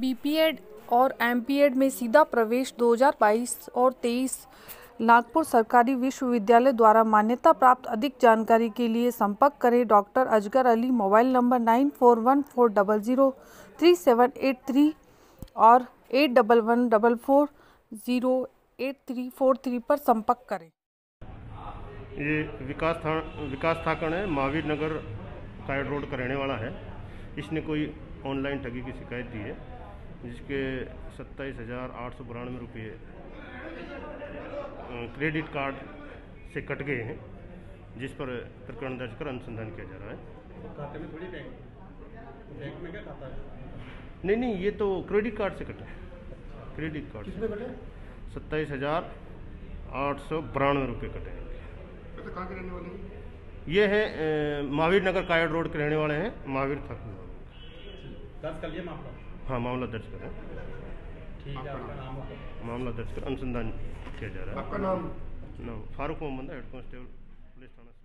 BPEd और MPEd में सीधा प्रवेश 2022 और 23 नागपुर सरकारी विश्वविद्यालय द्वारा मान्यता प्राप्त। अधिक जानकारी के लिए संपर्क करें डॉक्टर अजगर अली, मोबाइल नंबर 9414003783 और 8114408343 पर संपर्क करें। ये विकास ठाकण है, महावीर नगर कायड़ रोड का रहने वाला है। इसने कोई ऑनलाइन ठगी की शिकायत दी है, जिसके 27,892 रुपये क्रेडिट कार्ड से कट गए हैं, जिस पर प्रकरण दर्ज कर अनुसंधान किया जा रहा है। खाते में थोड़ी बैंक में क्या खाता है? नहीं, ये तो क्रेडिट कार्ड से कटे। क्रेडिट कार्ड किसमें कटे? 27,892 रुपये कटे हैं। तो कहाँ के रहने वाले हैं? ये है महावीर नगर कायड़ रोड के रहने वाले हैं, महावीर ठाकुर। दर्ज कर लिया मामला? हाँ, मामला दर्ज करें। ठीक है, आपका नाम होगा? मामला दर्ज कर अनुसंधान किया जा रहा है। आपका नाम? Farooq Mohammad, head constable police थाना।